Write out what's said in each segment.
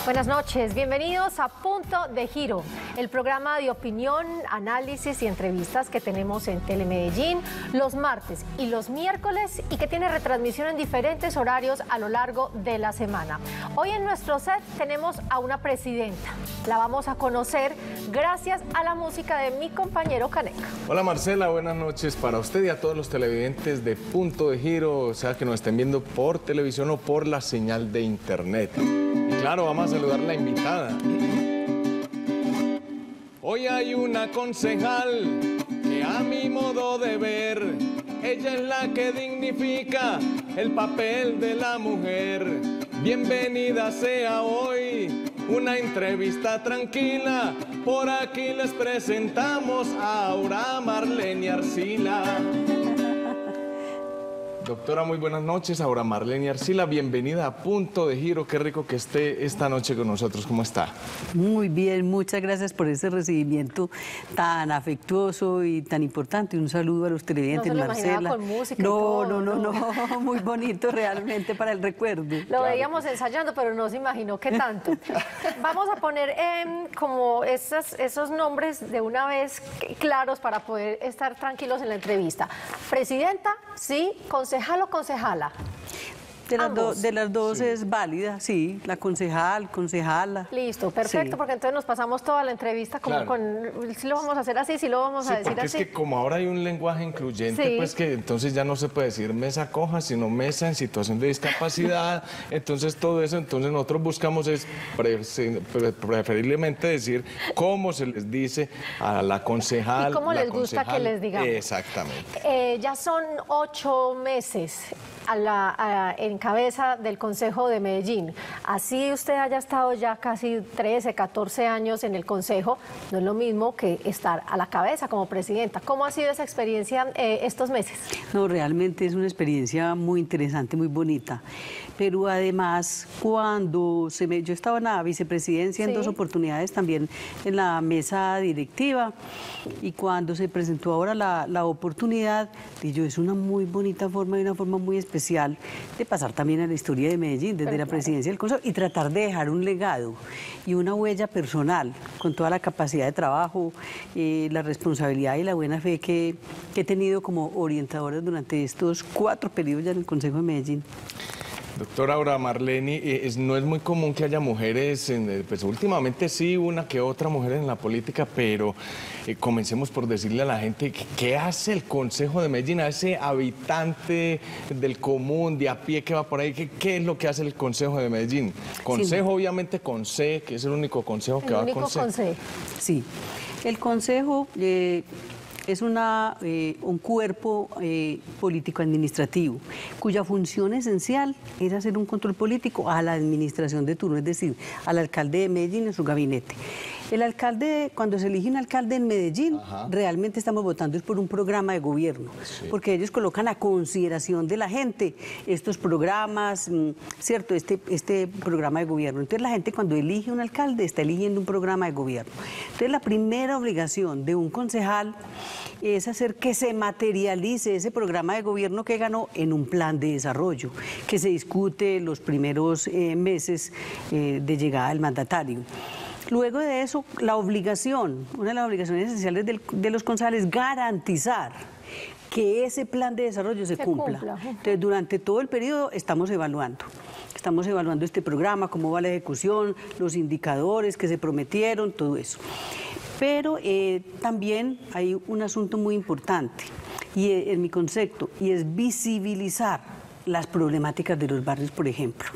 Buenas noches, bienvenidos a Punto de Giro, el programa de opinión, análisis y entrevistas que tenemos en Telemedellín los martes y los miércoles y que tiene retransmisión en diferentes horarios a lo largo de la semana. Hoy en nuestro set tenemos a una presidenta, la vamos a conocer gracias a la música de mi compañero Caneca. Hola Marcela, buenas noches para usted y a todos los televidentes de Punto de Giro, o sea que nos estén viendo por televisión o por la señal de internet. Y claro, vamos a saludar a la invitada. Hoy hay una concejal que a mi modo de ver, ella es la que dignifica el papel de la mujer. Bienvenida sea hoy una entrevista tranquila. Por aquí les presentamos a Aura Marlene Arcila. Doctora, muy buenas noches. Aura Marlene Arcila, bienvenida a Punto de Giro. Qué rico que esté esta noche con nosotros. ¿Cómo está? Muy bien, muchas gracias por ese recibimiento tan afectuoso y tan importante. Un saludo a los televidentes, no se lo Marcela. Con música No, muy bonito realmente para el recuerdo. Lo veíamos ensayando, pero no se imaginó qué tanto. Vamos a poner como esos nombres de una vez claros para poder estar tranquilos en la entrevista. Presidenta, sí, concejal o concejala. De las dos sí. Es válida, sí, la concejal, concejala. Listo, perfecto, sí. Porque entonces nos pasamos toda la entrevista como claro. Si lo vamos a hacer así, si lo vamos a decir porque así. Es que como ahora hay un lenguaje incluyente, sí. Pues que entonces ya no se puede decir mesa coja, sino mesa en situación de discapacidad, entonces todo eso, entonces nosotros buscamos es preferiblemente decir cómo se les dice a la concejal. Y cómo les gusta que les digamos. Exactamente. Ya son 8 meses en cabeza del Consejo de Medellín. Así usted haya estado ya casi 13, 14 años en el Consejo, no es lo mismo que estar a la cabeza como presidenta. ¿Cómo ha sido esa experiencia estos meses? No, realmente es una experiencia muy interesante, muy bonita. Pero además, yo estaba en la vicepresidencia en 2 oportunidades, también en la mesa directiva, y cuando se presentó ahora la oportunidad, es una muy bonita forma y una forma muy especial de pasar también a la historia de Medellín, desde la presidencia del Consejo, y tratar de dejar un legado y una huella personal, con toda la capacidad de trabajo, la responsabilidad y la buena fe que he tenido como orientadora durante estos 4 periodos ya en el Consejo de Medellín. Doctora Aura Marlene, no es muy común que haya mujeres, pues últimamente sí, una que otra mujer en la política, pero comencemos por decirle a la gente qué hace el Consejo de Medellín, a ese habitante del común, de a pie que va por ahí, qué es lo que hace el Consejo de Medellín. Consejo, sí. Obviamente con C, que es el único consejo que va con C. Sí, el Consejo es un cuerpo político-administrativo cuya función esencial es hacer un control político a la administración de turno, es decir, al alcalde de Medellín en su gabinete. El alcalde, cuando se elige un alcalde en Medellín, realmente estamos votando es por un programa de gobierno, porque ellos colocan a consideración de la gente estos programas, ¿cierto? Este programa de gobierno. Entonces la gente cuando elige un alcalde está eligiendo un programa de gobierno. Entonces la primera obligación de un concejal es hacer que se materialice ese programa de gobierno que ganó en un plan de desarrollo, que se discute los primeros meses de llegada del mandatario. Luego de eso, una de las obligaciones esenciales de los concejales es garantizar que ese plan de desarrollo se cumpla. Entonces, durante todo el periodo estamos evaluando este programa, cómo va la ejecución, los indicadores que se prometieron, todo eso. Pero también hay un asunto muy importante en mi concepto, y es visibilizar las problemáticas de los barrios, por ejemplo.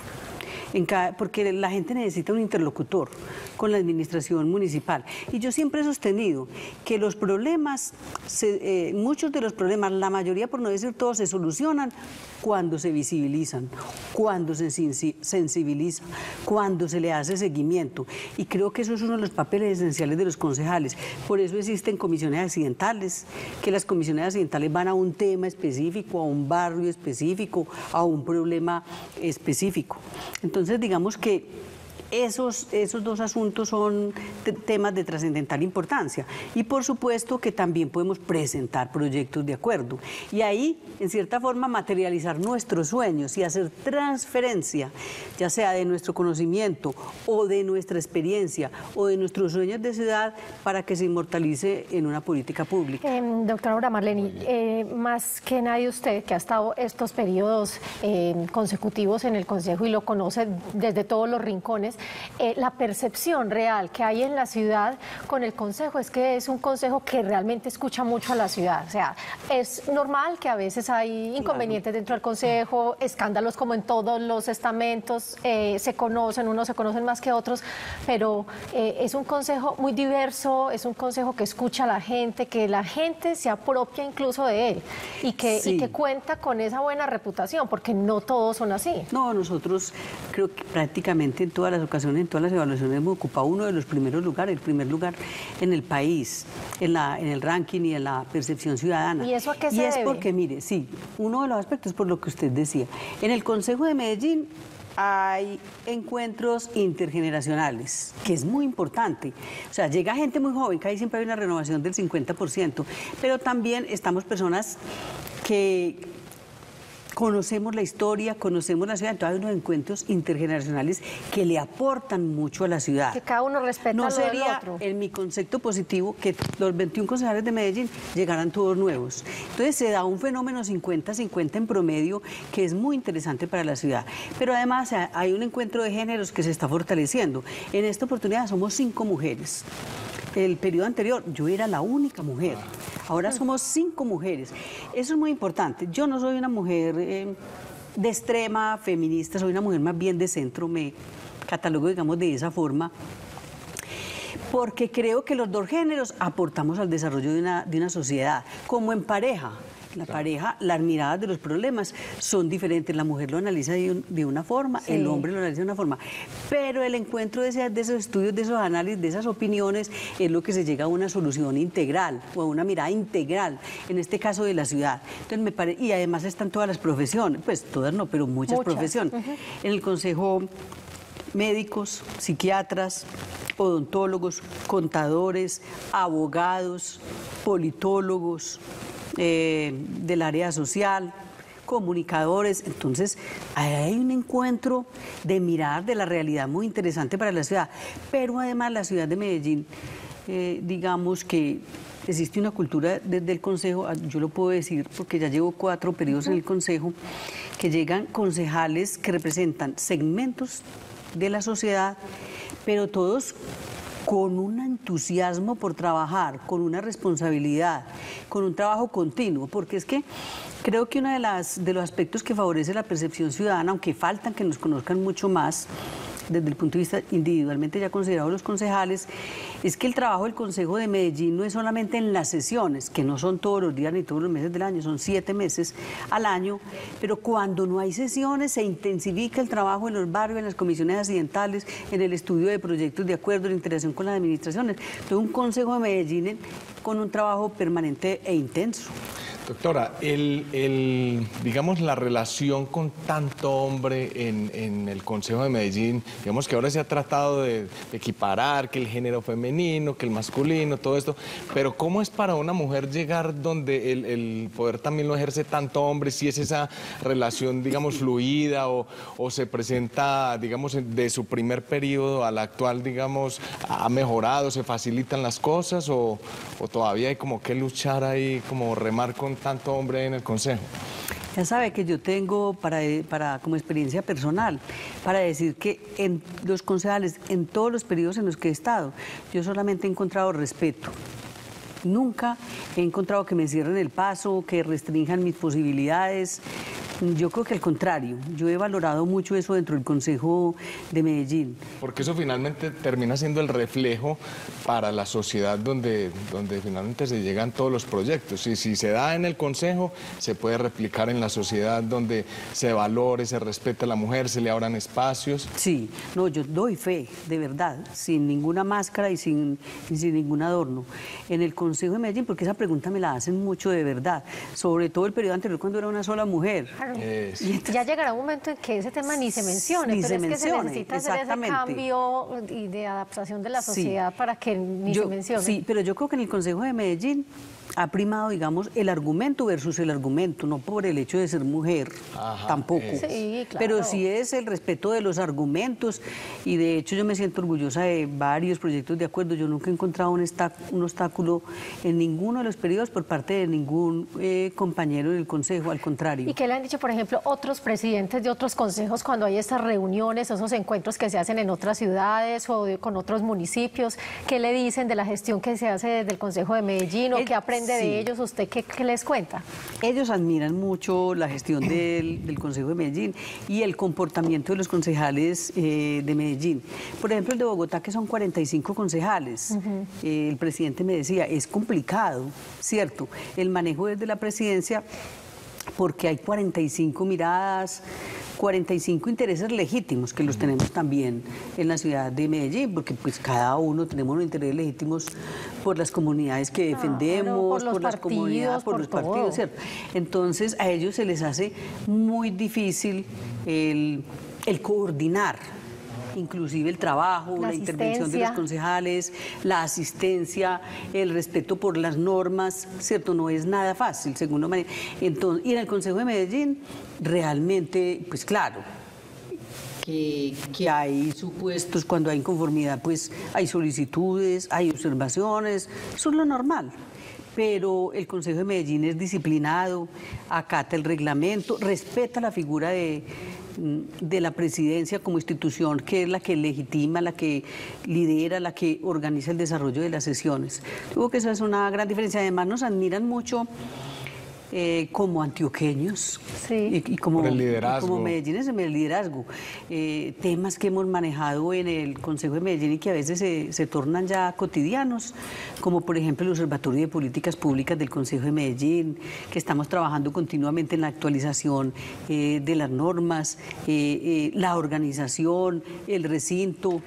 Porque la gente necesita un interlocutor con la administración municipal. Y yo siempre he sostenido que los problemas, muchos de los problemas, la mayoría por no decir todos, se solucionan cuando se visibilizan, cuando se sensibiliza, cuando se le hace seguimiento. Y creo que eso es uno de los papeles esenciales de los concejales. Por eso existen comisiones accidentales, que las comisiones accidentales van a un tema específico, a un barrio específico, a un problema específico. Entonces, digamos que esos dos asuntos son temas de trascendental importancia. Y por supuesto que también podemos presentar proyectos de acuerdo. Y ahí, en cierta forma, materializar nuestros sueños y hacer transferencia, ya sea de nuestro conocimiento o de nuestra experiencia o de nuestros sueños de ciudad para que se inmortalice en una política pública. Doctora Aura Marleni, más que nadie usted, que ha estado estos periodos consecutivos en el Consejo y lo conoce desde todos los rincones, la percepción real que hay en la ciudad con el Consejo es que es un Consejo que realmente escucha mucho a la ciudad. O sea, es normal que a veces hay inconvenientes dentro del Consejo, escándalos como en todos los estamentos, se conocen, unos se conocen más que otros, pero es un Consejo muy diverso, es un Consejo que escucha a la gente, que la gente se apropia incluso de él y que cuenta con esa buena reputación, porque no todos son así. No, nosotros creo que prácticamente en todas las ocasiones, en todas las evaluaciones hemos ocupado uno de los primeros lugares, el primer lugar en el país, en el ranking y en la percepción ciudadana. ¿Y eso a qué se debe? Y es porque, mire, uno de los aspectos por lo que usted decía, en el Consejo de Medellín hay encuentros intergeneracionales, que es muy importante. O sea, llega gente muy joven, que ahí siempre hay una renovación del 50%, pero también estamos personas que conocemos la historia, conocemos la ciudad, entonces hay unos encuentros intergeneracionales que le aportan mucho a la ciudad. Que cada uno respeta no lo del sería, otro. en mi concepto positivo, que los 21 concejales de Medellín llegaran todos nuevos. Entonces se da un fenómeno 50-50 en promedio que es muy interesante para la ciudad. Pero además hay un encuentro de géneros que se está fortaleciendo. En esta oportunidad somos 5 mujeres. El periodo anterior yo era la única mujer, ahora somos 5 mujeres. Eso es muy importante. Yo no soy una mujer de extrema feminista, soy una mujer más bien de centro, me catalogo, digamos, de esa forma, porque creo que los dos géneros aportamos al desarrollo de una sociedad, como en pareja. La pareja, las miradas de los problemas son diferentes. La mujer lo analiza de una forma, el hombre lo analiza de una forma. Pero el encuentro de esos estudios, de esos análisis, de esas opiniones, es lo que se llega a una solución integral o a una mirada integral, en este caso de la ciudad. Entonces me parece, y además están todas las profesiones, pues todas no, pero muchas profesiones. En el Consejo, médicos, psiquiatras, odontólogos, contadores, abogados, politólogos, del área social, comunicadores. Entonces hay un encuentro de mirar de la realidad muy interesante para la ciudad, pero además la ciudad de Medellín, digamos que existe una cultura desde el Consejo, yo lo puedo decir porque ya llevo 4 periodos en el Consejo, que llegan concejales que representan segmentos de la sociedad, pero todos con un entusiasmo por trabajar, con una responsabilidad, con un trabajo continuo, porque es que creo que uno de los aspectos que favorece la percepción ciudadana, aunque faltan que nos conozcan mucho más, desde el punto de vista individualmente ya considerados los concejales, es que el trabajo del Consejo de Medellín no es solamente en las sesiones, que no son todos los días ni todos los meses del año, son 7 meses al año, pero cuando no hay sesiones se intensifica el trabajo en los barrios, en las comisiones accidentales, en el estudio de proyectos de acuerdo, en interacción con las administraciones. Entonces un Consejo de Medellín con un trabajo permanente e intenso. Doctora, digamos, la relación con tanto hombre en el Consejo de Medellín, digamos que ahora se ha tratado de equiparar que el género femenino, que el masculino, todo esto, pero ¿cómo es para una mujer llegar donde el poder también lo ejerce tanto hombre? Si es esa relación, digamos, fluida o se presenta, digamos, de su primer periodo al actual, digamos, ha mejorado, se facilitan las cosas o todavía hay como que luchar ahí, como remar con tanto hombre en el Consejo. Ya sabe que yo tengo como experiencia personal para decir que en los concejales, en todos los periodos en los que he estado, yo solamente he encontrado respeto. Nunca he encontrado que me cierren el paso, que restrinjan mis posibilidades. Yo creo que al contrario, yo he valorado mucho eso dentro del Consejo de Medellín. Porque eso finalmente termina siendo el reflejo para la sociedad donde finalmente se llegan todos los proyectos. Y si se da en el Consejo, se puede replicar en la sociedad donde se valore, se respete a la mujer, se le abran espacios. Sí, no, yo doy fe, de verdad, sin ninguna máscara y sin ningún adorno. En el Consejo de Medellín, porque esa pregunta me la hacen mucho de verdad, sobre todo el periodo anterior cuando era una sola mujer. Claro. Ya llegará un momento en que ese tema ni se mencione, pero es que se necesita hacer ese cambio y de adaptación de la sociedad para que ni se mencione. Sí, pero yo creo que en el Consejo de Medellín ha primado, digamos, el argumento versus el argumento, no por el hecho de ser mujer, tampoco. Sí, claro. Pero sí es el respeto de los argumentos y de hecho yo me siento orgullosa de varios proyectos de acuerdo. Yo nunca he encontrado un obstáculo en ninguno de los periodos por parte de ningún compañero del Consejo, al contrario. ¿Y qué le han dicho, por ejemplo, otros presidentes de otros consejos cuando hay estas reuniones, esos encuentros que se hacen en otras ciudades o con otros municipios? ¿Qué le dicen de la gestión que se hace desde el Consejo de Medellín o qué aprende de ellos? ¿Usted qué les cuenta? Ellos admiran mucho la gestión del Consejo de Medellín y el comportamiento de los concejales de Medellín. Por ejemplo, el de Bogotá, que son 45 concejales. El presidente me decía, es complicado, ¿cierto? El manejo desde la presidencia, porque hay 45 miradas, 45 intereses legítimos que los tenemos también en la ciudad de Medellín, porque pues cada uno tenemos unos intereses legítimos por las comunidades que defendemos, por las comunidades, por los partidos, ¿cierto? Entonces a ellos se les hace muy difícil el coordinar inclusive el trabajo, la intervención de los concejales, la asistencia, el respeto por las normas, ¿cierto? No es nada fácil, según lo maneja. Entonces, y en el Consejo de Medellín, realmente, pues claro, que hay supuestos, cuando hay inconformidad, pues hay solicitudes, hay observaciones, eso es lo normal. Pero el Consejo de Medellín es disciplinado, acata el reglamento, respeta la figura de la presidencia como institución, que es la que legitima, la que lidera, la que organiza el desarrollo de las sesiones. Creo que esa es una gran diferencia. Además, nos admiran mucho como antioqueños y como medellinenses en el liderazgo. Temas que hemos manejado en el Consejo de Medellín y que a veces se tornan ya cotidianos, como por ejemplo el Observatorio de Políticas Públicas del Consejo de Medellín, que estamos trabajando continuamente en la actualización de las normas, la organización, el recinto,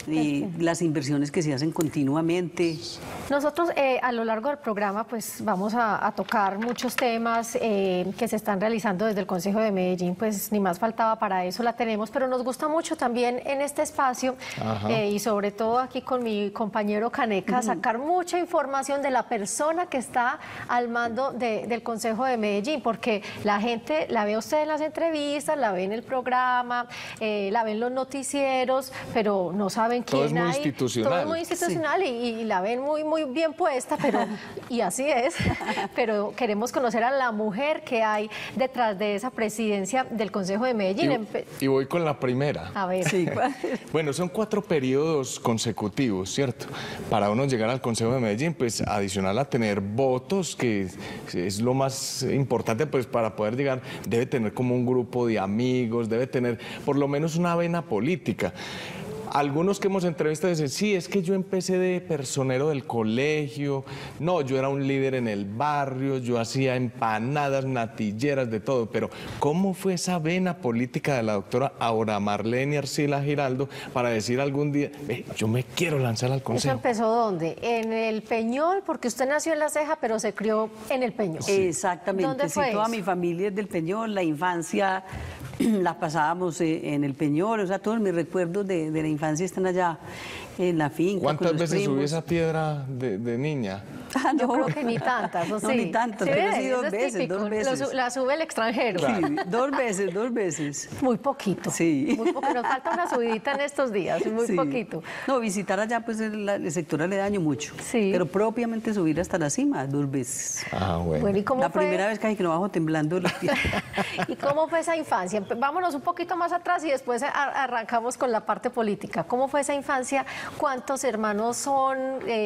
las inversiones que se hacen continuamente. Nosotros a lo largo del programa pues vamos a tocar muchos temas que se están realizando desde el Consejo de Medellín, pues ni más faltaba, para eso la tenemos, pero nos gusta mucho también en este espacio y sobre todo aquí con mi compañero Caneca, sacar mucha información de la persona que está al mando del Consejo de Medellín, porque la gente la ve a usted en las entrevistas, la ve en el programa, la ve en los noticieros, pero no sabe todo es muy institucional. Todo es muy institucional y la ven muy bien puesta, pero y así es. Pero queremos conocer a la mujer que hay detrás de esa presidencia del Consejo de Medellín. Y voy con la primera. A ver. Sí. Bueno, son 4 periodos consecutivos, ¿cierto? Para uno llegar al Consejo de Medellín, pues adicional a tener votos, que es lo más importante, pues para poder llegar, debe tener como un grupo de amigos, debe tener por lo menos una vena política. Algunos que hemos entrevistado dicen, sí, es que yo empecé de personero del colegio, no, yo era un líder en el barrio, yo hacía empanadas, natilleras, de todo, pero ¿cómo fue esa vena política de la doctora Aura Marleny Arcila Giraldo para decir algún día, yo me quiero lanzar al Consejo? ¿Eso empezó dónde? ¿En el Peñol? Porque usted nació en La Ceja, pero se crió en el Peñol. Sí. Exactamente. ¿Dónde fue toda eso? Mi familia es del Peñol, la infancia la pasábamos en el Peñol, o sea, todos mis recuerdos de la infancia están allá en la finca. ¿Cuántas veces subí esa piedra de niña? No. Yo creo que ni tantas, ¿o sí? No, ni tantas, ¿Sí pero sí ves? 2 veces, 2 veces. La sube el extranjero. Sí, 2 veces. Muy poquito. Sí. Muy poco. Nos falta una subidita en estos días, muy poquito. No, visitar allá pues el sector aledaño mucho. Sí. Pero propiamente subir hasta la cima 2 veces. Ah, bueno. ¿Y cómo la fue? primera vez casi que no bajo temblando los pies. ¿Y cómo fue esa infancia? Vámonos un poquito más atrás y después arrancamos con la parte política. ¿Cómo fue esa infancia? ¿Cuántos hermanos son?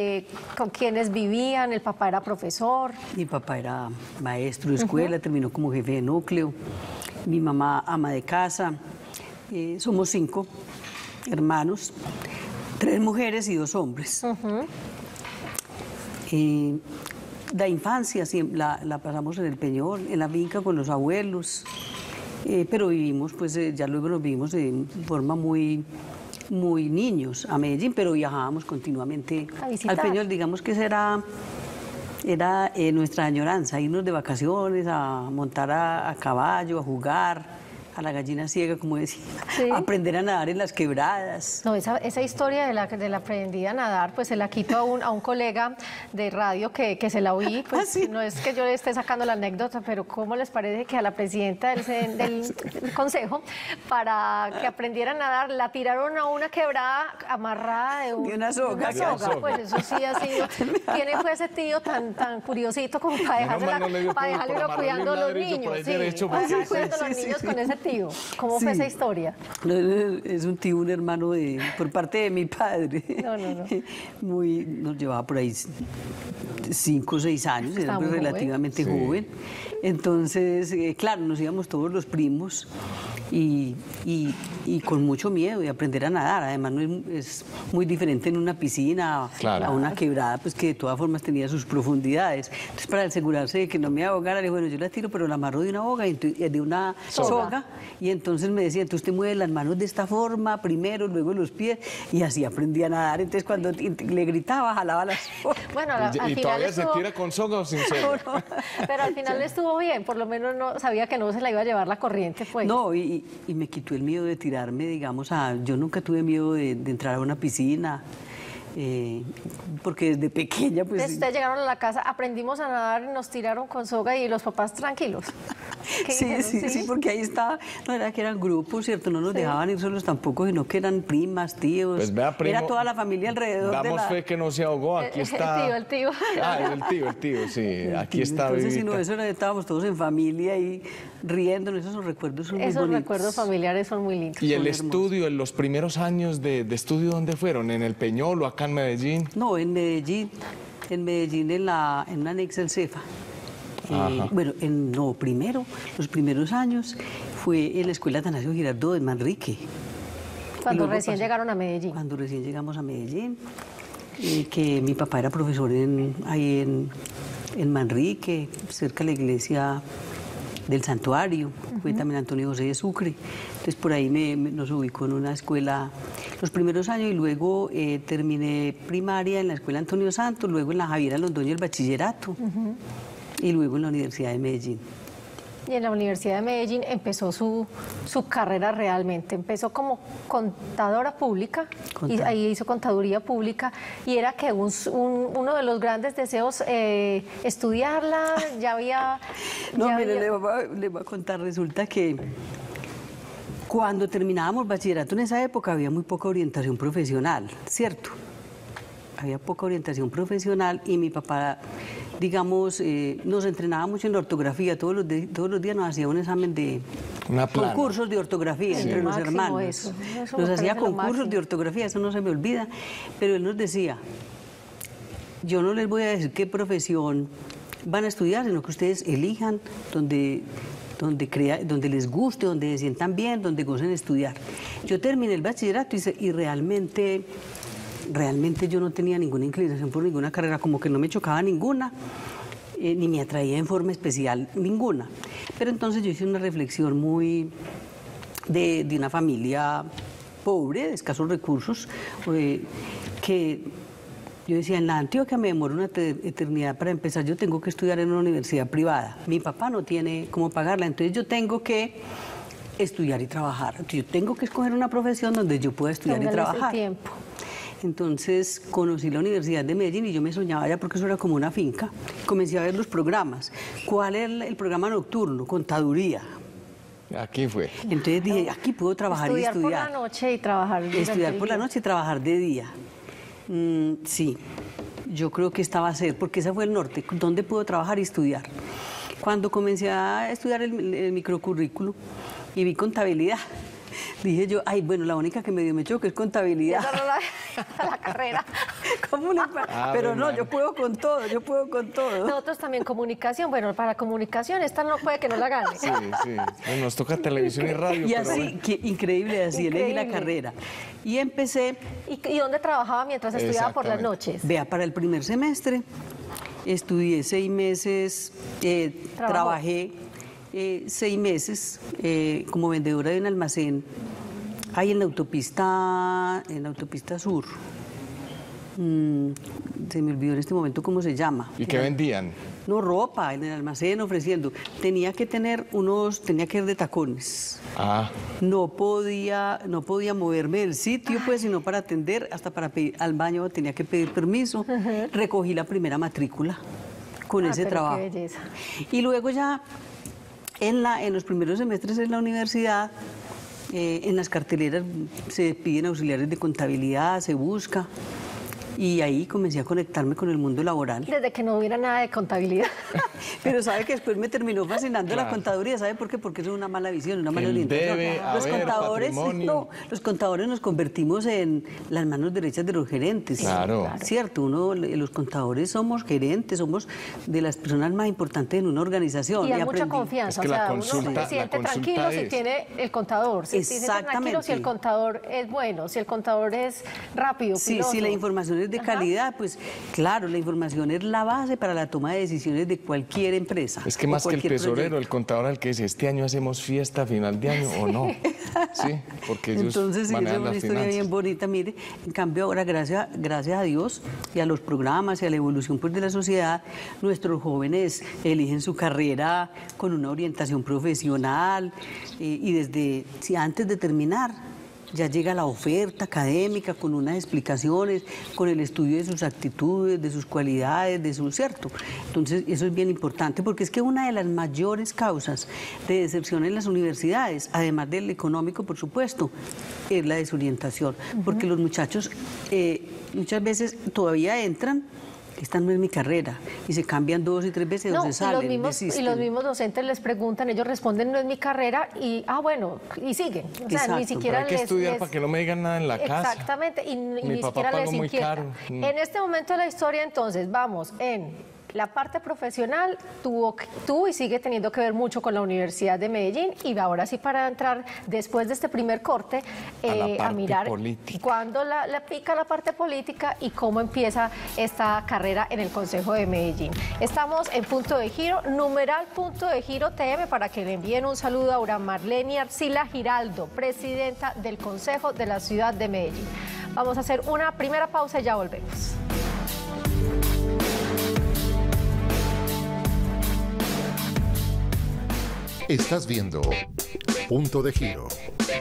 ¿Con quiénes vivían? ¿El papá era profesor? Mi papá era maestro de escuela, terminó como jefe de núcleo. Mi mamá ama de casa. Somos 5 hermanos, 3 mujeres y 2 hombres. La infancia la pasamos en el Peñol, en la finca con los abuelos, pero vivimos, pues ya luego nos vivimos de forma muy niños a Medellín, pero viajábamos continuamente a visitar. al Peñol. Digamos que ese era era nuestra añoranza, irnos de vacaciones, a montar a caballo, a jugar, a la gallina ciega, como decía, Sí. aprender a nadar en las quebradas. No, esa historia de la aprendida a nadar, pues se la quito a un colega de radio que se la oí, pues ¿Ah, sí? no es que yo le esté sacando la anécdota, pero ¿cómo les parece que a la presidenta del consejo, para que aprendiera a nadar, la tiraron a una quebrada amarrada de una soga. de una soga? Pues eso sí ha sido. ¿Quién fue ese tío tan curiosito como para Menos mal no le dio por dejarlo amarrarle cuidando a un los ladrillo por niños? ahí Sí, derecho, para porque dejar cuidando a los sí, niños sí. con ese tío. ¿Cómo fue Sí. esa historia? Es un tío, un hermano por parte de mi padre. No. Nos llevaba por ahí 5 o 6 años, era Estaba pues muy joven. relativamente Sí. joven. Entonces, claro, nos íbamos todos los primos y con mucho miedo de aprender a nadar. Además, es muy diferente en una piscina Claro. a una quebrada, pues que de todas formas tenía sus profundidades. Entonces, para asegurarse de que no me ahogara, le dije, bueno, yo la tiro, pero la amarro de una de una soga. Y entonces me decía, entonces usted mueve las manos de esta forma, primero, luego los pies, y así aprendí a nadar. Entonces, cuando le gritaba, jalaba la soga. Bueno, al ¿Y final todavía estuvo, se tira con soga o sin soga? pero al final estuvo bien, por lo menos no sabía que no se la iba a llevar la corriente, pues. No, y me quitó el miedo de tirarme, digamos, yo nunca tuve miedo de entrar a una piscina, porque desde pequeña, pues... Entonces ustedes llegaron a la casa, aprendimos a nadar, nos tiraron con soga y los papás tranquilos. ¿Qué dijeron? Sí, porque ahí estaba, no era que eran grupos, ¿cierto? No nos dejaban ir solos tampoco, sino que eran primas, tíos, Pues vea, primo, era toda la familia alrededor de Damos la... fe que no se ahogó, aquí está. El tío. Ah, el tío, sí, aquí está Entonces, si vivita. no, eso estábamos todos en familia y riéndonos, esos recuerdos son muy Esos bonitos. recuerdos familiares son muy lindos. ¿Y el son hermosos. estudio, en los primeros años de estudio, dónde fueron? ¿En el Peñol o acá en Medellín? No, en Medellín, en una anexa al Cefa. Ajá. Bueno, primero, los primeros años fue en la escuela Atanasio Girardot en Manrique. Cuando luego recién pasó- llegaron a Medellín. Cuando recién llegamos a Medellín, que mi papá era profesor ahí en Manrique, cerca de la iglesia del Santuario, fue también Antonio José de Sucre. Entonces por ahí nos ubicó en una escuela los primeros años y luego terminé primaria en la escuela Antonio Santos, luego en la Javiera Londoño el bachillerato y luego en la Universidad de Medellín. Y en la Universidad de Medellín empezó su carrera realmente. Empezó como contadora pública, y ahí hizo contaduría pública, y era que uno de los grandes deseos estudiarla, ya había... No, ya mire, había- le voy a contar, resulta que cuando terminábamos bachillerato en esa época había muy poca orientación profesional, ¿cierto? Había poca orientación profesional y mi papá, digamos, nos entrenaba mucho en la ortografía, todos los días nos hacía un examen de Una plana. concursos de ortografía Sí. entre Lo los máximo hermanos. eso me Nos parece hacía lo concursos máximo. de ortografía, eso no se me olvida, pero él nos decía, yo no les voy a decir qué profesión van a estudiar, sino que ustedes elijan donde les guste, donde se sientan bien, donde gocen estudiar. Yo terminé el bachillerato y realmente yo no tenía ninguna inclinación por ninguna carrera, como que no me chocaba ninguna, ni me atraía en forma especial ninguna. Pero entonces yo hice una reflexión muy de una familia pobre, de escasos recursos, que yo decía, en la Antioquia me demoro una eternidad para empezar, yo tengo que estudiar en una universidad privada. Mi papá no tiene cómo pagarla, entonces yo tengo que estudiar y trabajar. Entonces, yo tengo que escoger una profesión donde yo pueda estudiar y Póngale ese trabajar. tiempo. Entonces conocí la Universidad de Medellín y yo me soñaba allá porque eso era como una finca. Comencé a ver los programas. ¿Cuál era el programa nocturno? Contaduría. Aquí fue. Entonces dije, aquí puedo trabajar y Estudiar por estudiar. la noche y trabajar durante Estudiar el por la día. noche y trabajar de día. Sí, yo creo que esta va a ser, porque ese fue el norte, ¿dónde puedo trabajar y estudiar? Cuando comencé a estudiar el microcurrículo y vi contabilidad, dije yo, ay, bueno, la única que medio me choca es contabilidad. Esa era la carrera. ¿Cómo le pa- Ah, Pero bueno, no, María. yo puedo con todo, yo puedo con todo. Nosotros también comunicación. Bueno, para comunicación esta no puede que no la gane. Sí. Bueno, nos toca televisión y radio, Y pero así, bueno. increíble, así elegí la Increíble. carrera. Y empecé, ¿Y dónde trabajaba mientras estudiaba por las Exactamente. noches? vea, para el primer semestre, estudié 6 meses, ¿Trabajó? trabajé 6 meses como vendedora de un almacén ahí en la autopista sur. se me olvidó en este momento cómo se llama. ¿Y qué vendían? No, ropa, en el almacén ofreciendo. Tenía que ir de tacones. Ah. No podía moverme del sitio, pues, sino para atender, hasta para pedir al baño tenía que pedir permiso. Recogí la primera matrícula con ese trabajo. Qué belleza. Y luego ya, en los primeros semestres en la universidad, en las carteleras se piden auxiliares de contabilidad, se busca. Y ahí comencé a conectarme con el mundo laboral. Desde que no hubiera nada de contabilidad. Pero sabe que después me terminó fascinando Claro. la contaduría. ¿Sabe por qué? Porque es una mala visión, una mala El orientación. debe haber patrimonio. Los contadores nos convertimos en las manos derechas de los gerentes. Claro. Cierto, los contadores somos gerentes, somos de las personas más importantes en una organización. Y hay mucha aprendí. confianza. Es que o sea, la uno consulta- se siente la consulta tranquilo si es- tiene el contador. Se siente tranquilo Exactamente. si el contador es bueno, si el contador es rápido, Sí, piloso. si la información es de calidad, pues claro, la información es la base para la toma de decisiones de cualquier empresa. Es que o más que el cualquier tesorero, proyecto. el contador al que dice, ¿este año hacemos fiesta a final de año o no? Sí, porque ellos Entonces, sí, esa es manejan una las historia finanzas. bien bonita, mire. En cambio, ahora, gracias a Dios y a los programas y a la evolución pues, de la sociedad, nuestros jóvenes eligen su carrera con una orientación profesional y antes de terminar, ya llega la oferta académica con unas explicaciones, con el estudio de sus actitudes, de sus cualidades, de su cierto. Entonces, eso es bien importante porque es que una de las mayores causas de deserción en las universidades, además del económico, por supuesto, es la desorientación. Porque los muchachos muchas veces todavía entran. Esta no es mi carrera, y se cambian 2 y 3 veces o se salen, y desisten. los mismos docentes les preguntan, ellos responden, no es mi carrera, y bueno, y siguen. O sea, Exacto, ni siquiera Pero hay que estudiar para que no me digan nada en la casa. Exactamente, y Mi ni papá siquiera pagó les muy inquieta. caro. En este momento de la historia, entonces, vamos en la parte profesional, tuvo y sigue teniendo que ver mucho con la Universidad de Medellín, y ahora sí, para entrar después de este primer corte, A la parte mirar política. cuándo la pica la parte política y cómo empieza esta carrera en el Consejo de Medellín. Estamos en Punto de Giro, numeral Punto de Giro TM, para que le envíen un saludo a Aura Marleni Arcila Giraldo, presidenta del Consejo de la Ciudad de Medellín. Vamos a hacer una primera pausa y ya volvemos. Estás viendo Punto de Giro.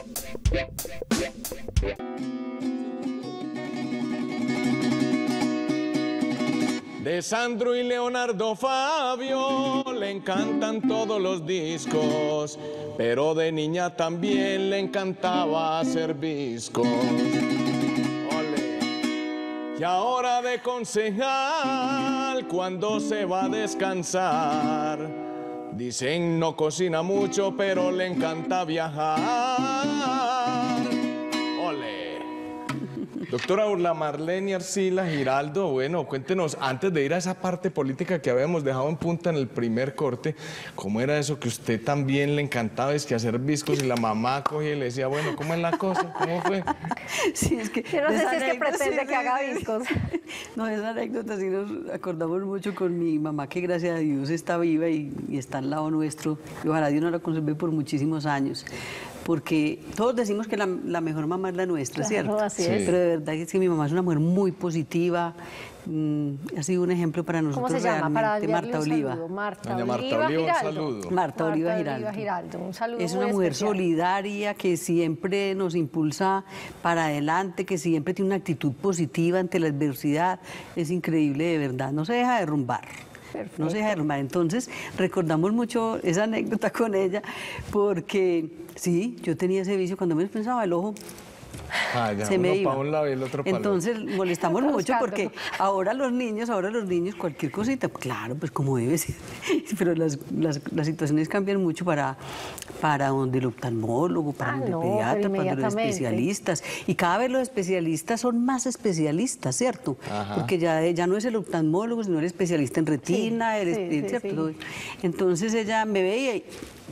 De Sandro y Leonardo Fabio le encantan todos los discos, pero de niña también le encantaba hacer viscos. Ole. Y ahora de concejal, cuando se va a descansar, dicen no cocina mucho, pero le encanta viajar. Ole. Doctora Aura Marleni Arcila Giraldo, bueno, cuéntenos, antes de ir a esa parte política que habíamos dejado en punta en el primer corte, ¿cómo era eso que usted también le encantaba, es que hacer viscos, y la mamá cogía y le decía, bueno, ¿cómo es la cosa? ¿Cómo fue? Sí, es que Yo no de sé esa si es que anécdota, pretende sí, que haga sí. viscos. No, esa anécdota sí nos acordamos mucho con mi mamá, que gracias a Dios está viva y está al lado nuestro, y ojalá Dios nos la conserve por muchísimos años. Porque todos decimos que la mejor mamá es la nuestra, Claro, ¿cierto? así es. Pero de verdad es que mi mamá es una mujer muy positiva, ha sido un ejemplo para nosotros. ¿Cómo se llama? Para realmente, enviarle Marta un Oliva. saludo. Marta Doña Marta Oliva Oliva, un Giraldo. saludo. Marta Oliva Giraldo. Un saludo Es muy una mujer especial. solidaria que siempre nos impulsa para adelante, que siempre tiene una actitud positiva ante la adversidad. Es increíble, de verdad. No se deja derrumbar. Perfecto. No se deja derrumbar. Entonces, recordamos mucho esa anécdota con ella, porque sí, yo tenía ese vicio cuando me pensaba el ojo. Ah, ya, Se me uno iba. para un lado y el otro para el otro. Entonces molestamos Está mucho porque buscándolo. ahora los niños, cualquier cosita, claro, pues como debe ser. Pero las situaciones cambian mucho para donde el oftalmólogo, para donde no, el pediatra, pero para donde los inmediatamente. especialistas. Y cada vez los especialistas son más especialistas, ¿cierto? Ajá. Porque ya no es el oftalmólogo, sino el especialista en retina, Sí, sí, ¿cierto? sí. Entonces ella me veía y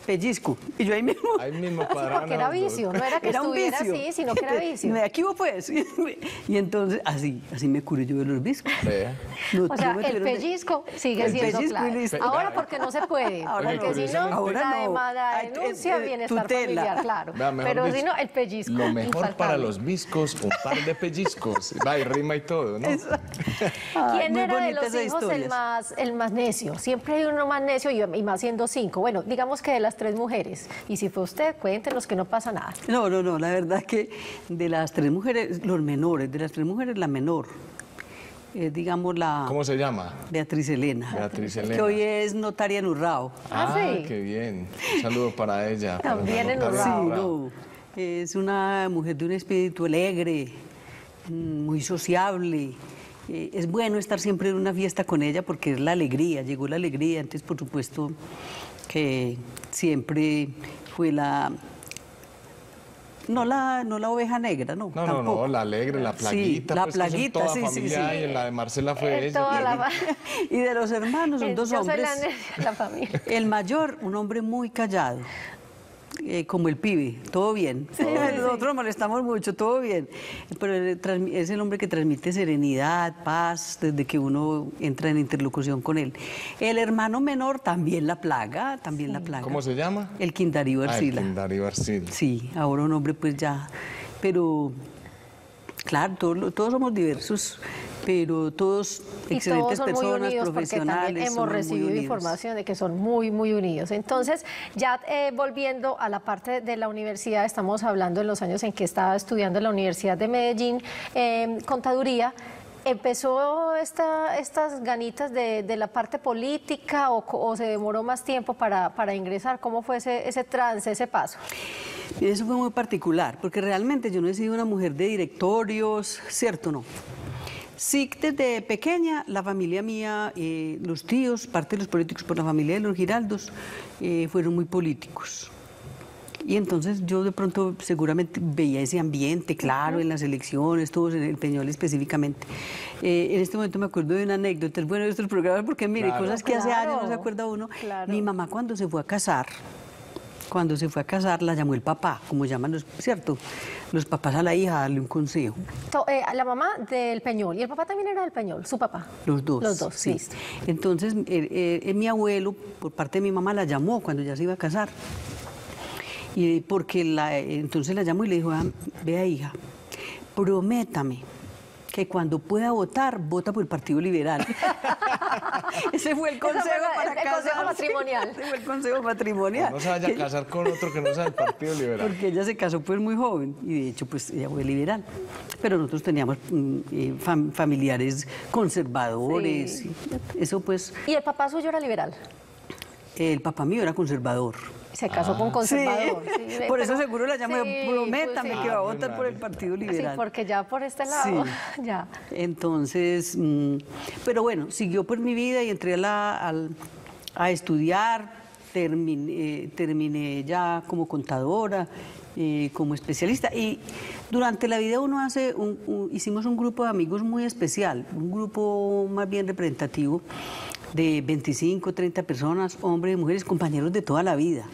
pellizco. Y yo ahí mismo... Ahí mismo cuadraban Porque era los dos. vicio, no era que Era un estuviera vicio. así, sino que era vicio. Me aquí pues. Y entonces, así me curé yo de los viscos. Vea. No, O sea, no me el tuvieron de- pellizco sigue El siendo pellizco y clave. listo. Ahora porque no se puede, Ahora porque no. si no, Curiosamente. Ahora la no. demanda, Ay, denuncia, bienestar tutela. familiar, claro. Vea, mejor Pero dicho, si no, el pellizco. Lo mejor para infaltable. los viscos, un par de pellizcos. Va, y rima y todo, ¿no? Ay, ¿Quién muy era de bonitas los esas hijos historias. el más necio? Siempre hay uno más necio y más siendo 5. Bueno, digamos que de las 3 mujeres. Y si fue usted, cuéntenos que no pasa nada. No, la verdad es que de las 3 mujeres, los menores, de las 3 mujeres, la menor, digamos la ¿Cómo se llama? Beatriz Elena. Beatriz Elena. Que hoy es notaria en Urrao. Ah, sí. Qué bien. Un saludo para ella. para También la en notaria Urrao. Sí, Urrao. no, es una mujer de un espíritu alegre, muy sociable. Es bueno estar siempre en una fiesta con ella porque es la alegría, llegó la alegría. Entonces, por supuesto, que siempre fue no la oveja negra, no. No, tampoco. la alegre, la plaguita. Sí, la pues, como en plaguita, toda sí, sí, familia sí. y en la de Marcela fue ella. Toda la, Y de los hermanos, son 2 yo soy hombres. la familia. El mayor, un hombre muy callado, como el pibe, todo bien. Nosotros molestamos mucho, todo bien. Pero es el hombre que transmite serenidad, paz, desde que uno entra en interlocución con él. El hermano menor, también la plaga, ¿Cómo se llama? El Quindarío Arcila. El Quindarío Arcila. Sí, ahora un hombre pues ya, pero claro, todos somos diversos, pero todos Y excelentes todos son muy personas, unidos porque también profesionales. hemos somos muy recibido unidos. información de que son muy, muy unidos. Entonces, ya volviendo a la parte de la universidad, estamos hablando de los años en que estaba estudiando en la Universidad de Medellín, contaduría. ¿Empezó estas ganitas de la parte política o se demoró más tiempo para ingresar? ¿Cómo fue ese trance, ese paso? Y eso fue muy particular, porque realmente yo no he sido una mujer de directorios, ¿cierto o no? Sí, desde pequeña, la familia mía, los tíos, parte de los políticos por la familia de los Giraldos, fueron muy políticos. Y entonces yo de pronto seguramente veía ese ambiente, claro, en las elecciones, todos en el Peñol específicamente. En este momento me acuerdo de una anécdota, es bueno estos programas porque mire, Claro. cosas que hace Claro. años no se acuerda uno. Claro. Mi mamá cuando se fue a casar, la llamó el papá, como llaman los, ¿cierto? Los papás a la hija a darle un consejo. La mamá del Peñol y el papá también era del Peñol, su papá. Los dos. Los dos, sí. listo. Entonces, mi abuelo, por parte de mi mamá, la llamó cuando ya se iba a casar. Y porque entonces la llamó y le dijo, vea hija, prométame que cuando pueda votar, vota por el Partido Liberal. Ese fue el consejo para el consejo casarse. matrimonial. Ese fue el consejo matrimonial. No se vaya a casar con otro que no sea del Partido Liberal. Porque ella se casó pues muy joven y de hecho pues ella fue liberal. Pero nosotros teníamos familiares conservadores. Sí. Y eso pues, ¿Y el papá suyo era liberal? el papá mío era conservador. Se casó con conservador. Sí. Sí, Por eso pero- seguro la llamé, sí, prométame pues sí. que va a Ah, votar por el María. Partido Sí, Liberal. porque ya por este lado, Sí. ya. Entonces, pero bueno, siguió por mi vida y entré a estudiar, terminé ya como contadora, como especialista. Y durante la vida uno hicimos un grupo de amigos muy especial, un grupo más bien representativo de 25, 30 personas, hombres y mujeres, compañeros de toda la vida,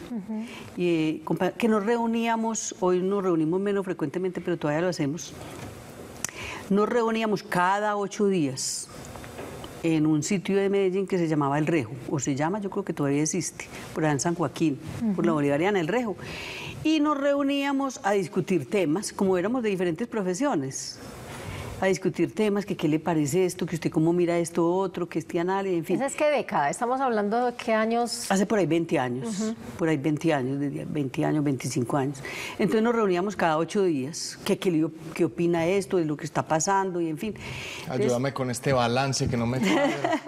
que nos reuníamos, hoy nos reunimos menos frecuentemente, pero todavía lo hacemos. Nos reuníamos cada 8 días en un sitio de Medellín que se llamaba El Rejo, o se llama, yo creo que todavía existe, por allá en San Joaquín, por la Bolivariana, El Rejo. Y nos reuníamos a discutir temas, como éramos de diferentes profesiones, a discutir temas, que qué le parece esto, que usted cómo mira esto otro, que este análisis, en fin. ¿Esa es qué década? Estamos hablando de qué años. Hace por ahí 20 años, por ahí 20 años, 20 años, 25 años. Entonces nos reuníamos cada 8 días, qué opina esto, de lo que está pasando y en fin. Entonces, Ayúdame con este balance que no me cuadra.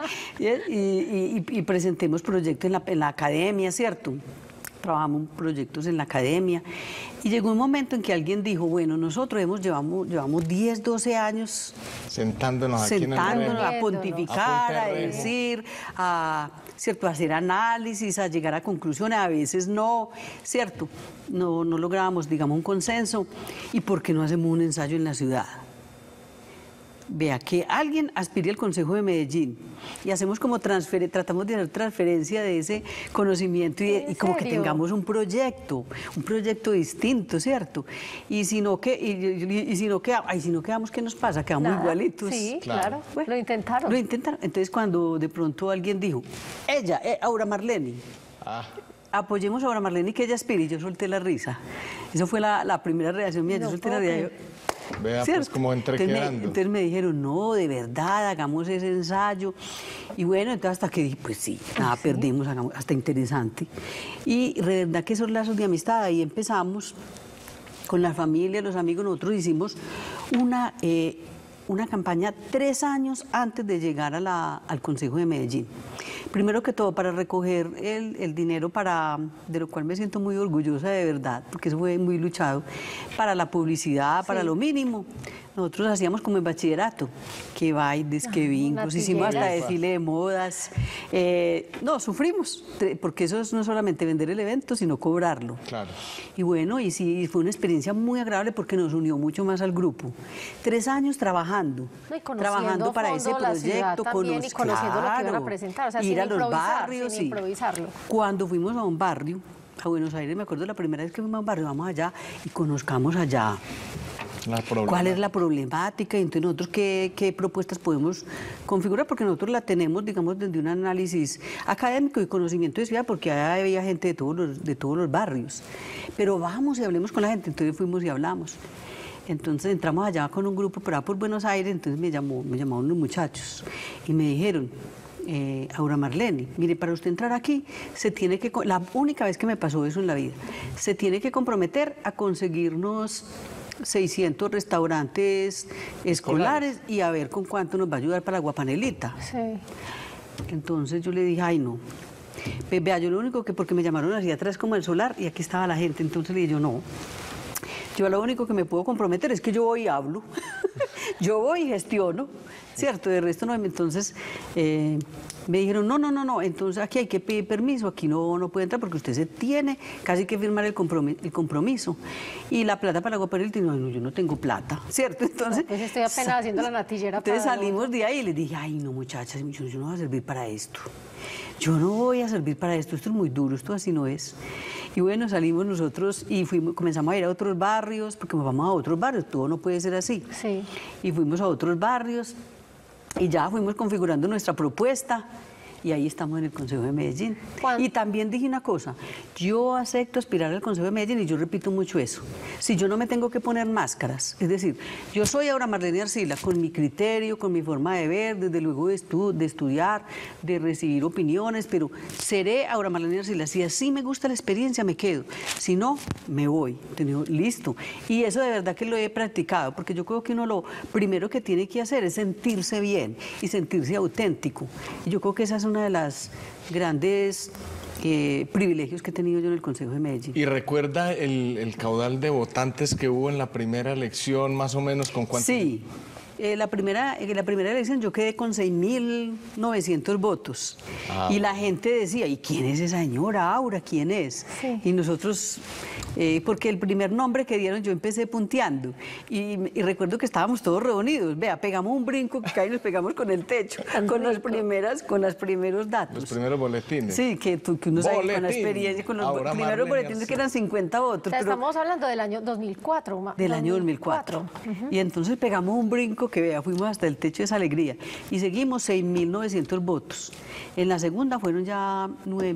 y presentemos proyectos en la academia, ¿cierto? Trabajamos proyectos en la academia. Y llegó un momento en que alguien dijo, bueno, nosotros llevamos 10, 12 años Sentándonos aquí en el sentándonos Rejo. a pontificar, A a punta de rejo. decir, ¿cierto? A hacer análisis, a llegar a conclusiones, a veces no, ¿cierto? No lográbamos, digamos, un consenso. ¿Y por qué no hacemos un ensayo en la ciudad? vea, que alguien aspire al Consejo de Medellín y hacemos como tratamos de hacer transferencia de ese conocimiento y como que tengamos un proyecto distinto, ¿cierto? Y si no, si no quedamos, ¿qué nos pasa? Quedamos igualitos. Sí, claro. Bueno, lo intentaron. Lo intentaron. Entonces, cuando de pronto alguien dijo, ella, Aura Marleni, apoyemos a Aura Marleni que ella aspire, y yo solté la risa. Esa fue la primera reacción mía, yo solté la risa. Vea, pues como entrequedando. Entonces me dijeron, no, de verdad, hagamos ese ensayo. Y bueno, entonces hasta que dije, pues sí, nada, perdimos, hagamos, hasta interesante. Y de verdad que esos lazos de amistad, ahí empezamos con la familia, los amigos, nosotros hicimos una campaña 3 años antes de llegar al Consejo de Medellín. Primero que todo, para recoger el dinero de lo cual me siento muy orgullosa de verdad, porque eso fue muy luchado, para la publicidad, para lo mínimo. Nosotros hacíamos como en bachillerato, que bailes, que bingos, hicimos hasta desfile de modas. No, sufrimos, porque eso no es solamente vender el evento, sino cobrarlo. Claro. Y bueno, y sí, fue una experiencia muy agradable porque nos unió mucho más al grupo. 3 años trabajando, trabajando para ese proyecto, y conociendo lo que iban a presentar, o sea, ir a los barrios, sin improvisarlo. Cuando fuimos a un barrio, a Buenos Aires, me acuerdo la primera vez que fuimos a un barrio, vamos allá y conozcamos allá cuál es la problemática, y entonces nosotros qué propuestas podemos configurar, porque nosotros la tenemos, digamos, desde un análisis académico y conocimiento de ciudad, porque había gente de todos los barrios. Pero vamos y hablemos con la gente, entonces fuimos y hablamos. Entonces entramos allá con un grupo por Buenos Aires, entonces me llamaron unos muchachos y me dijeron, Aura Marleni, mire, para usted entrar aquí, la única vez que me pasó eso en la vida, se tiene que comprometer a conseguirnos 600 restaurantes escolares y a ver con cuánto nos va a ayudar para la guapanelita. Sí. Entonces yo le dije, ay no, pues vea, yo lo único que, porque me llamaron hacia atrás como el solar y aquí estaba la gente, entonces le dije yo, no, yo lo único que me puedo comprometer es que yo voy y hablo, yo voy y gestiono, ¿cierto? De resto no. Entonces me dijeron, no, entonces aquí hay que pedir permiso, aquí no puede entrar porque usted se tiene casi que firmar el compromiso. Y la plata para la guapanelita, no, yo no tengo plata, ¿cierto? Entonces, pues estoy apenas haciendo la natillera. Entonces salimos de ahí y les dije, ay no muchachas, yo no voy a servir para esto. Yo no voy a servir para esto es muy duro, esto así no es. Y bueno, salimos nosotros y comenzamos a ir a otros barrios, porque nos vamos a otros barrios, todo no puede ser así. Sí. Y fuimos a otros barrios y ya fuimos configurando nuestra propuesta. Y ahí estamos en el Consejo de Medellín. Y también dije una cosa, yo acepto aspirar al Consejo de Medellín y yo repito mucho eso. Si yo no me tengo que poner máscaras, es decir, yo soy Aura Marleni Arcila con mi criterio, con mi forma de ver, desde luego de estudiar, de recibir opiniones, pero seré Aura Marleni Arcila. Si así me gusta la experiencia, me quedo. Si no, me voy. Listo. Y eso de verdad que lo he practicado, porque yo creo que uno lo primero que tiene que hacer es sentirse bien y sentirse auténtico. Y yo creo que esa es una de las grandes privilegios que he tenido yo en el Consejo de Medellín. ¿Y recuerda el caudal de votantes que hubo en la primera elección, más o menos con cuántos? Sí. La primera elección yo quedé con 6.900 votos. Y la gente decía, ¿y quién es esa señora Aura? ¿Quién es? Sí. Y nosotros, porque el primer nombre que dieron yo empecé punteando. Y recuerdo que estábamos todos reunidos. Vea, pegamos un brinco que ahí nos pegamos con el techo, con los primeros datos. Los primeros boletines. Sí, que uno sabe con la experiencia, con los primeros boletines que eran 50 votos. O sea, estamos hablando del año 2004. Del año 2004. Y entonces pegamos un brinco que vea, fuimos hasta el techo de esa alegría y seguimos 6.900 votos. En la segunda fueron ya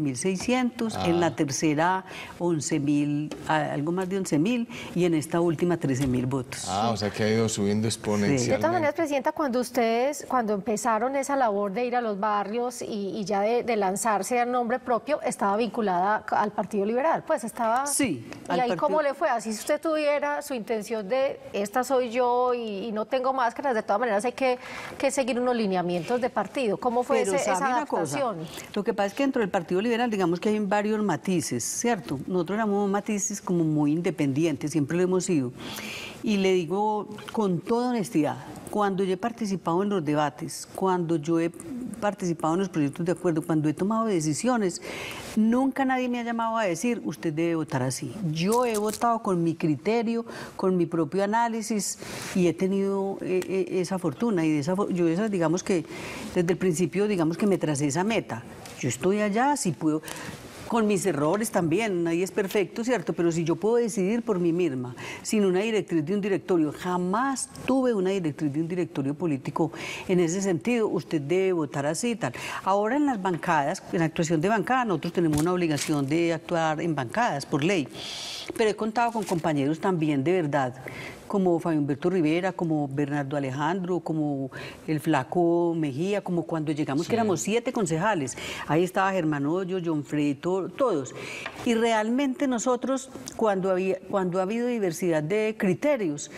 9.600, en la tercera 11.000, algo más de 11.000 y en esta última 13.000 votos. O sea que ha ido subiendo exponencialmente. Sí. De todas maneras, Presidenta, cuando empezaron esa labor de ir a los barrios y ya de lanzarse a nombre propio, estaba vinculada al Partido Liberal, pues estaba... Sí. ¿Y ahí cómo le fue? Así si usted tuviera su intención de, esta soy yo y no tengo máscara, de todas maneras hay que seguir unos lineamientos de partido. ¿Cómo fue esa adaptación? Lo que pasa es que dentro del Partido Liberal, digamos que hay varios matices, ¿cierto? Nosotros éramos matices como muy independientes, siempre lo hemos sido. Y le digo con toda honestidad, cuando yo he participado en los debates, cuando yo he participado en los proyectos de acuerdo, cuando he tomado decisiones, nunca nadie me ha llamado a decir, usted debe votar así. Yo he votado con mi criterio, con mi propio análisis y he tenido esa fortuna y digamos que desde el principio, digamos que me tracé esa meta. Yo estoy allá, si puedo... Con mis errores también, nadie es perfecto, ¿cierto? Pero si yo puedo decidir por mí misma, sin una directriz de un directorio, jamás tuve una directriz de un directorio político en ese sentido, usted debe votar así y tal. Ahora en las bancadas, en la actuación de bancada, nosotros tenemos una obligación de actuar en bancadas por ley, pero he contado con compañeros también de verdad, como Fabio Humberto Rivera, como Bernardo Alejandro, como el Flaco Mejía, como cuando llegamos que éramos 7 concejales. Ahí estaba Germán Hoyo, John Frey, todos. Y realmente nosotros, cuando ha habido diversidad de criterios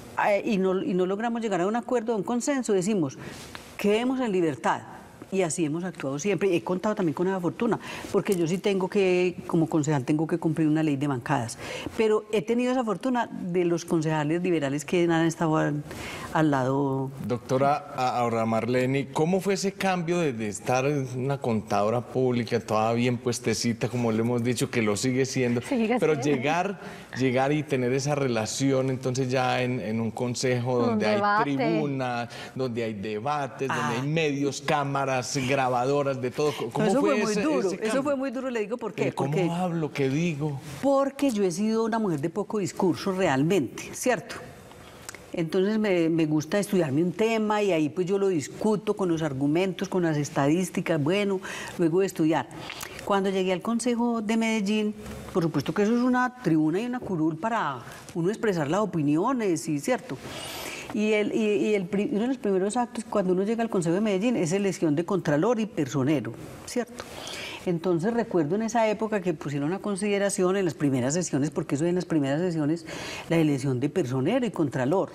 y no logramos llegar a un acuerdo, a un consenso, decimos, quedemos en libertad. Y así hemos actuado siempre. He contado también con esa fortuna, porque yo sí tengo que, como concejal, tengo que cumplir una ley de bancadas. Pero he tenido esa fortuna de los concejales liberales que han estado al lado. Doctora Aura Marleni, ¿cómo fue ese cambio de estar en una contadora pública, toda bien puestecita, como le hemos dicho, que lo sigue siendo, pero llegar y tener esa relación, entonces ya en un consejo donde hay tribunas, donde hay debates, donde hay medios, cámaras, grabadoras, de todo? ¿Cómo eso fue muy ese duro, cambio? eso fue muy duro, le digo por qué. ¿Cómo hablo? ¿Qué digo? Porque yo he sido una mujer de poco discurso realmente, ¿cierto? Entonces me gusta estudiarme un tema y ahí pues yo lo discuto con los argumentos, con las estadísticas, bueno, luego de estudiar. Cuando llegué al Consejo de Medellín, por supuesto que eso es una tribuna y una curul para uno expresar las opiniones, ¿sí? ¿Cierto? Y uno de los primeros actos cuando uno llega al Consejo de Medellín es elección de contralor y personero, ¿cierto? Entonces recuerdo en esa época que pusieron a consideración en las primeras sesiones, porque eso es en las primeras sesiones, la elección de personero y contralor.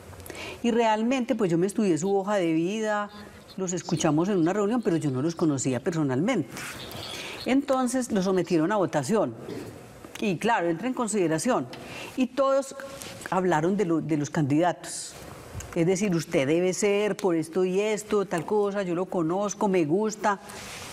Y realmente pues yo me estudié su hoja de vida, los escuchamos en una reunión, pero yo no los conocía personalmente. Entonces los sometieron a votación. Y claro, entra en consideración. Y todos hablaron de los candidatos. Es decir, usted debe ser por esto y esto, tal cosa, yo lo conozco, me gusta.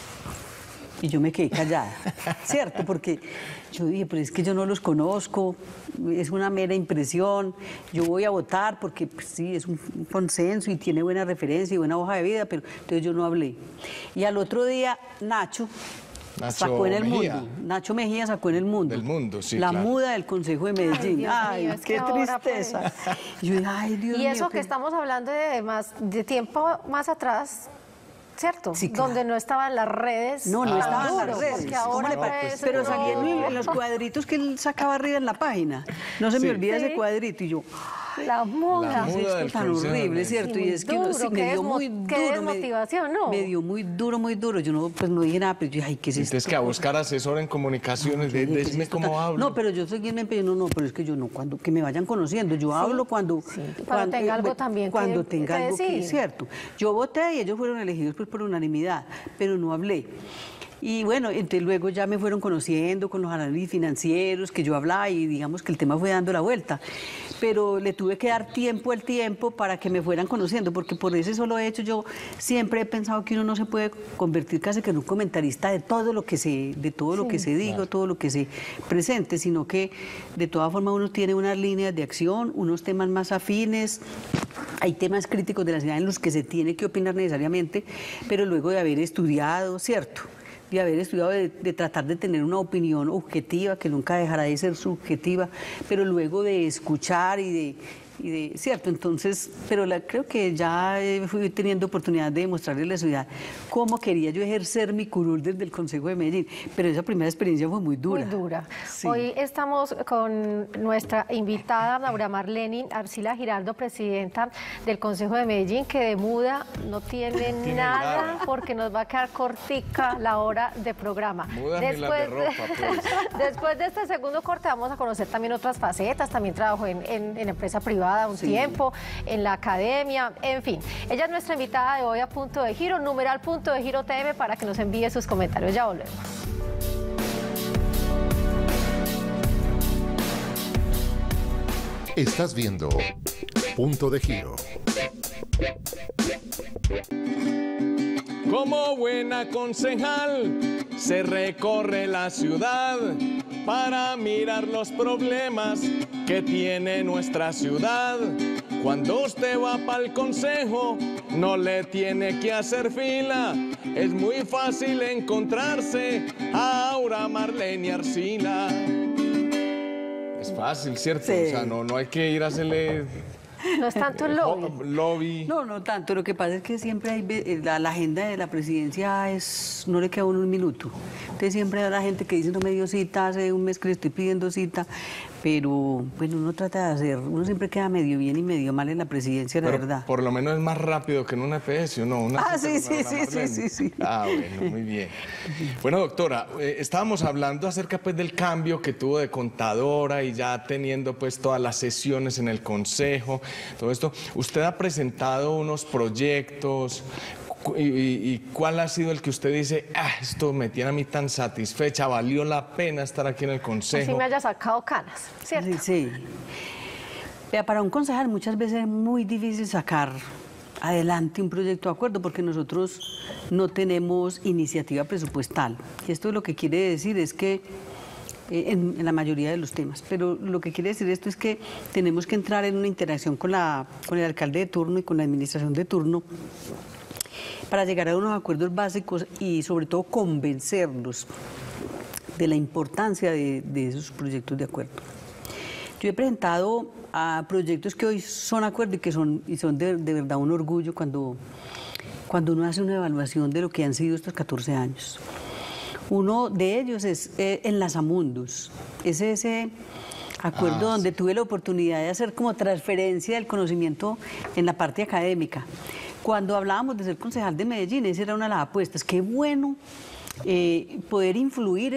Y yo me quedé callada, ¿cierto? Porque yo dije, pero es que yo no los conozco, es una mera impresión, yo voy a votar porque pues, sí, es un consenso y tiene buena referencia y buena hoja de vida, pero entonces yo no hablé. Y al otro día, Nacho sacó en El Mundo. Nacho Mejía sacó en El Mundo. Del Mundo, sí, La claro. muda del Consejo de Medellín. Ay, Dios mío, qué tristeza. Pues... Y yo dije, ay, Dios mío. Y eso que estamos hablando de tiempo más atrás, ¿cierto? Sí, claro. Donde no estaban las redes. No estaban duro, las redes. porque ahora pues, pero salían en los cuadritos que él sacaba arriba en la página. No se me olvida ese cuadrito y yo... La muda. La muda Es tan horrible, ¿cierto? Sí, y es que sí, me dio muy duro. Qué desmotivación, ¿no? Me dio muy duro, muy duro. Yo no, pues no dije nada, pero yo dije, ay, ¿qué es esto? Entonces que a buscar asesor en comunicaciones, decime cómo hablo. No, pero yo seguí en empeño, no, pero es que yo no, que me vayan conociendo. Yo hablo cuando tenga algo también cuando que tenga algo que decir. cierto. Yo voté y ellos fueron elegidos pues por unanimidad, pero no hablé. Y bueno, entonces luego ya me fueron conociendo con los análisis financieros que yo hablaba y digamos que el tema fue dando la vuelta. Pero le tuve que dar tiempo al tiempo para que me fueran conociendo, porque por ese solo hecho yo siempre he pensado que uno no se puede convertir casi que en un comentarista de todo lo que se, lo que se diga, todo lo que se presente, sino que de todas formas uno tiene unas líneas de acción, unos temas más afines. Hay temas críticos de la ciudad en los que se tiene que opinar necesariamente, pero luego de haber estudiado, ¿cierto?, de haber estudiado, de tratar de tener una opinión objetiva, que nunca dejará de ser subjetiva, pero luego de escuchar y de ¿cierto? Entonces, pero creo que ya fui teniendo oportunidad de demostrarle a la ciudad cómo quería yo ejercer mi curul desde el Consejo de Medellín, pero esa primera experiencia fue muy dura. Muy dura. Sí. Hoy estamos con nuestra invitada, Aura Marleni Arcila Giraldo, presidenta del Consejo de Medellín, que de muda no tiene nada porque nos va a quedar cortica la hora de programa. Después de este segundo corte vamos a conocer también otras facetas, también trabajo en empresa privada un tiempo, en la academia, en fin. Ella es nuestra invitada de hoy a Punto de Giro, numeral Punto de Giro TM, para que nos envíe sus comentarios. Ya volvemos. Estás viendo Punto de Giro. Como buena concejal, se recorre la ciudad para mirar los problemas que tiene nuestra ciudad. Cuando usted va para el consejo, no le tiene que hacer fila. Es muy fácil encontrarse a Aura Marlene Arcila. Es fácil, ¿cierto? Sí. O sea, no hay que ir a hacerle... No es tanto el lobby. No tanto. Lo que pasa es que siempre hay la agenda de la presidencia no le queda a uno un minuto. Entonces siempre hay la gente que dice no me dio cita, hace un mes que le estoy pidiendo cita, pero bueno, uno trata de hacer, uno siempre queda medio bien y medio mal en la presidencia, la verdad. Por lo menos es más rápido que en una EPS, ¿o no? Sí. Ah, bueno, muy bien. Bueno, doctora, estábamos hablando acerca pues del cambio que tuvo de contadora y ya teniendo pues todas las sesiones en el consejo, todo esto. Usted ha presentado unos proyectos. ¿Y cuál ha sido el que usted dice, esto me tiene a mí tan satisfecha, valió la pena estar aquí en el consejo? Así me haya sacado canas, ¿cierto? Sí. Vea, para un concejal muchas veces es muy difícil sacar adelante un proyecto de acuerdo porque nosotros no tenemos iniciativa presupuestal. Y esto lo que quiere decir es que en la mayoría de los temas, pero lo que quiere decir esto es que tenemos que entrar en una interacción con el alcalde de turno y con la administración de turno para llegar a unos acuerdos básicos y sobre todo convencerlos de la importancia de esos proyectos de acuerdo. Yo he presentado a proyectos que hoy son acuerdo y que son de verdad un orgullo cuando uno hace una evaluación de lo que han sido estos 14 años. Uno de ellos es Enlazamundus, es ese acuerdo donde tuve la oportunidad de hacer como transferencia del conocimiento en la parte académica. Cuando hablábamos de ser concejal de Medellín, esa era una de las apuestas. Qué bueno poder influir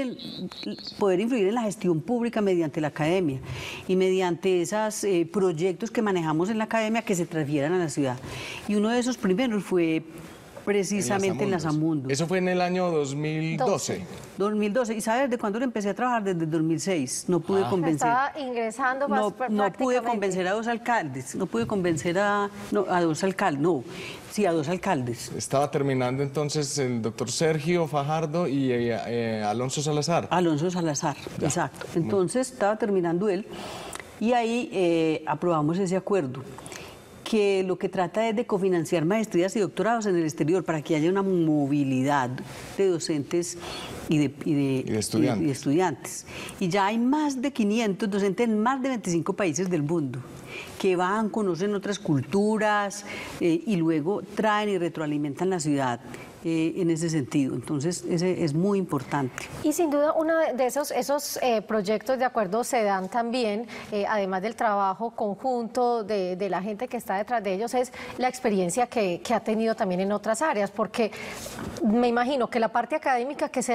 en la gestión pública mediante la academia y mediante esos proyectos que manejamos en la academia que se transfieran a la ciudad. Y uno de esos primeros fue precisamente Enlazamundus. Eso fue en el año 2012. 2012. ¿Y sabes desde cuándo lo empecé a trabajar? Desde 2006. No pude convencer. Estaba ingresando no pude convencer a dos alcaldes. No pude convencer a dos alcaldes. No, sí, a dos alcaldes. Estaba terminando entonces el doctor Sergio Fajardo y Alonso Salazar. Alonso Salazar, ya. Exacto. Entonces estaba terminando él y ahí aprobamos ese acuerdo, que lo que trata es de cofinanciar maestrías y doctorados en el exterior para que haya una movilidad de docentes y de estudiantes. Y ya hay más de 500 docentes en más de 25 países del mundo que van, conocen otras culturas y luego traen y retroalimentan la ciudad. En ese sentido. Entonces, ese es muy importante. Y sin duda, uno de esos proyectos de acuerdo se dan también, además del trabajo conjunto de la gente que está detrás de ellos, es la experiencia que ha tenido también en otras áreas, porque me imagino que la parte académica que se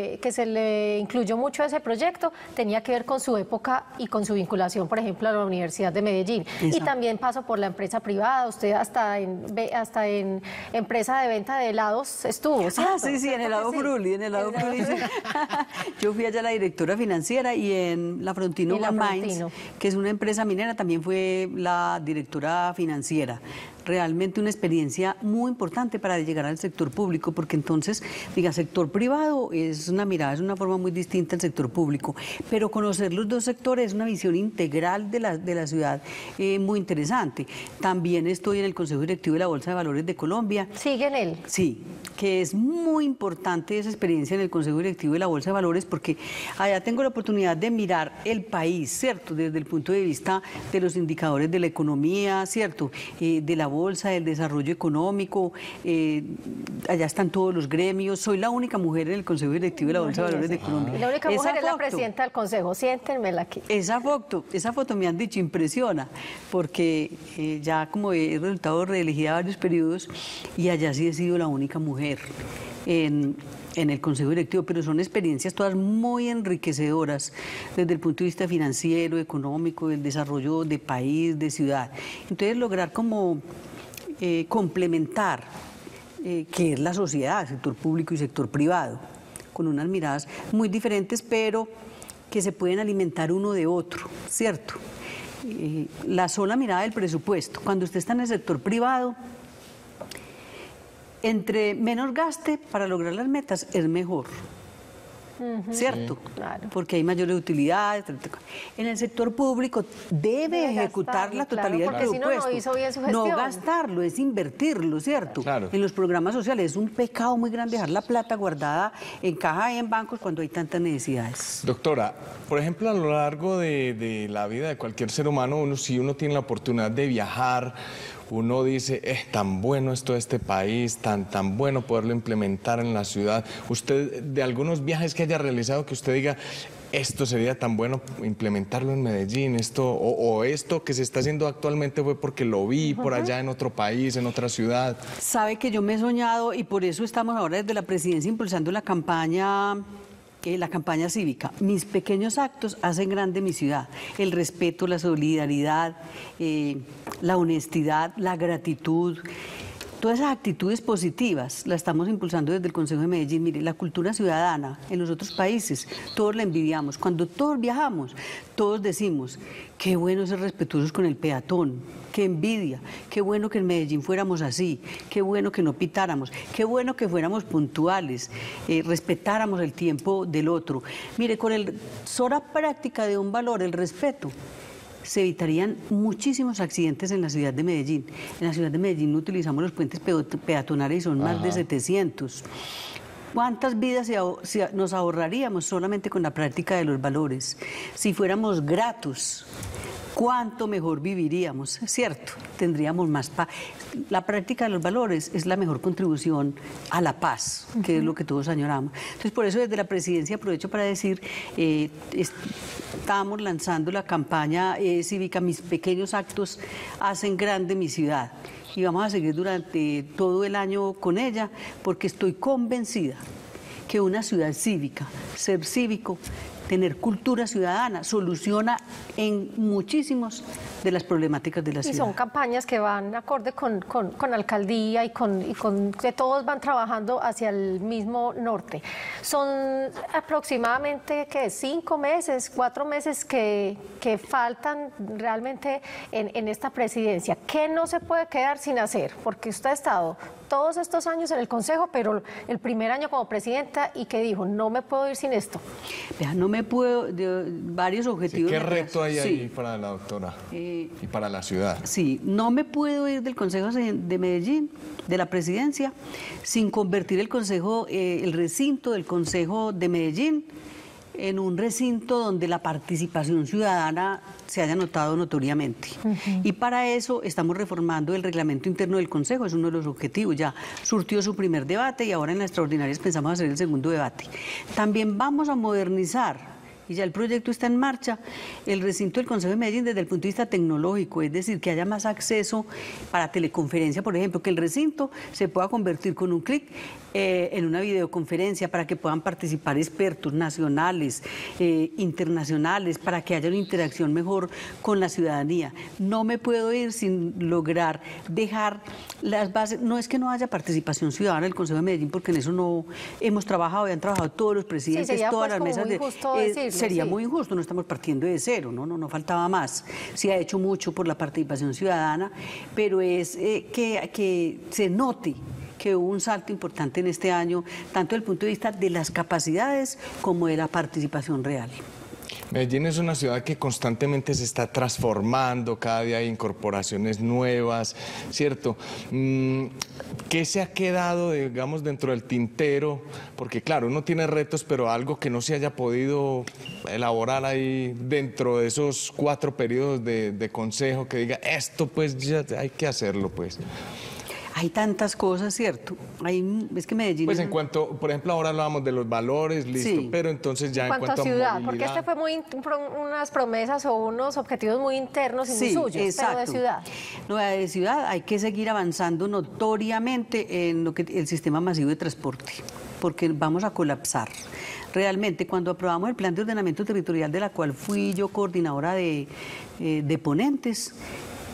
le incluyó mucho a ese proyecto tenía que ver con su época y con su vinculación, por ejemplo, a la Universidad de Medellín. Exacto. Y también pasó por la empresa privada, usted hasta en empresa de venta de helados estuvo, ¿cierto? Sí, en helado Fruli, en helado Fruli. Yo fui allá la directora financiera y en la Frontino One Mines, que es una empresa minera, también fue la directora financiera. Realmente una experiencia muy importante para llegar al sector público, porque entonces, sector privado es una mirada, es una forma muy distinta al sector público, pero conocer los dos sectores es una visión integral de la ciudad muy interesante. También estoy en el Consejo Directivo de la Bolsa de Valores de Colombia. ¿Sigue en él? Sí, que es muy importante esa experiencia en el Consejo Directivo de la Bolsa de Valores, porque allá tengo la oportunidad de mirar el país, ¿cierto? Desde el punto de vista de los indicadores de la economía, ¿cierto? De la bolsa, del desarrollo económico, allá están todos los gremios. Soy la única mujer en el Consejo Directivo de la Bolsa de Valores de Colombia. La única mujer es la presidenta del Consejo, siéntenmela aquí. Esa foto me han dicho impresiona, porque ya como he resultado reelegida varios periodos y allá sí he sido la única mujer en el Consejo Directivo, pero son experiencias todas muy enriquecedoras desde el punto de vista financiero, económico, del desarrollo de país, de ciudad. Entonces lograr como complementar que es la sociedad, sector público y sector privado, con unas miradas muy diferentes, pero que se pueden alimentar uno de otro, ¿cierto? la sola mirada del presupuesto. Cuando usted está en el sector privado, entre menos gaste para lograr las metas es mejor. ¿Cierto? Sí, claro. Porque hay mayores utilidades. En el sector público debe ejecutar la totalidad del presupuesto. Si no, no hizo bien su gestión. No gastarlo, es invertirlo, ¿cierto? Claro. En los programas sociales es un pecado muy grande dejar la plata guardada en caja y en bancos cuando hay tantas necesidades. Doctora, por ejemplo, a lo largo de la vida de cualquier ser humano, si uno tiene la oportunidad de viajar, uno dice, es tan bueno esto de este país, tan bueno poderlo implementar en la ciudad. Usted, de algunos viajes que haya realizado, que usted diga, esto sería tan bueno implementarlo en Medellín, o esto que se está haciendo actualmente fue porque lo vi por allá en otro país, en otra ciudad. Sabe que yo me he soñado y por eso estamos ahora desde la presidencia impulsando la campaña cívica. Mis pequeños actos hacen grande mi ciudad. El respeto, la solidaridad, la honestidad, la gratitud. Todas esas actitudes positivas las estamos impulsando desde el Consejo de Medellín. Mire, la cultura ciudadana en los otros países, todos la envidiamos. Cuando todos viajamos, todos decimos, qué bueno ser respetuosos con el peatón, qué envidia, qué bueno que en Medellín fuéramos así, qué bueno que no pitáramos, qué bueno que fuéramos puntuales, respetáramos el tiempo del otro. Mire, con la sola práctica de un valor, el respeto, se evitarían muchísimos accidentes en la ciudad de Medellín. En la ciudad de Medellín no utilizamos los puentes peatonales y son más de 700. ¿Cuántas vidas nos ahorraríamos solamente con la práctica de los valores? Si fuéramos gratos, cuánto mejor viviríamos, ¿cierto? Tendríamos más paz. La práctica de los valores es la mejor contribución a la paz, que es lo que todos añoramos. Entonces, por eso desde la presidencia aprovecho para decir, estamos lanzando la campaña cívica Mis pequeños actos hacen grande mi ciudad. Y vamos a seguir durante todo el año con ella, porque estoy convencida que una ciudad cívica, ser cívico, tener cultura ciudadana, soluciona en muchísimos de las problemáticas de la ciudad. Y son campañas que van acorde con alcaldía y con que todos van trabajando hacia el mismo norte. Son aproximadamente, ¿qué? 5 meses, 4 meses que faltan realmente en esta presidencia. ¿Qué no se puede quedar sin hacer? Porque usted ha estado todos estos años en el Consejo, pero el primer año como presidenta, y que dijo, no me puedo ir sin esto. Vea, no me puedo, varios objetivos. Sí, ¿qué reto hay ahí para la doctora y para la ciudad? Sí, no me puedo ir del Consejo de Medellín, de la presidencia, sin convertir el Consejo, el recinto del Consejo de Medellín en un recinto donde la participación ciudadana se haya notado notoriamente. Y para eso estamos reformando el reglamento interno del Consejo, es uno de los objetivos. Ya surtió su primer debate y ahora en las extraordinarias pensamos hacer el segundo debate. También vamos a modernizar, y ya el proyecto está en marcha, el recinto del Consejo de Medellín desde el punto de vista tecnológico, es decir, que haya más acceso para teleconferencia, por ejemplo, que el recinto se pueda convertir con un clic en una videoconferencia para que puedan participar expertos nacionales, internacionales, para que haya una interacción mejor con la ciudadanía. No me puedo ir sin lograr dejar las bases. No es que no haya participación ciudadana en el Consejo de Medellín, porque en eso no hemos trabajado y han trabajado todos los presidentes, todas las mesas de... Sería muy injusto, no estamos partiendo de cero, no faltaba más. Se ha hecho mucho por la participación ciudadana, pero es que se note que hubo un salto importante en este año, tanto desde el punto de vista de las capacidades como de la participación real. Medellín es una ciudad que constantemente se está transformando, cada día hay incorporaciones nuevas, ¿cierto? ¿Qué se ha quedado, digamos, dentro del tintero? Porque claro, uno tiene retos, pero algo que no se haya podido elaborar ahí dentro de esos 4 periodos de consejo, que diga, esto pues ya hay que hacerlo, pues. Hay tantas cosas, ¿cierto? Es que Medellín... Pues en cuanto, por ejemplo, ahora hablábamos de los valores, listo, sí, pero entonces ya en cuanto a ciudad, movilidad... porque este fue unas promesas o unos objetivos muy internos y muy suyos, exacto. Pero de ciudad. No, de ciudad hay que seguir avanzando notoriamente en lo que el sistema masivo de transporte, porque vamos a colapsar. Realmente, cuando aprobamos el plan de ordenamiento territorial, de la cual fui yo coordinadora de ponentes,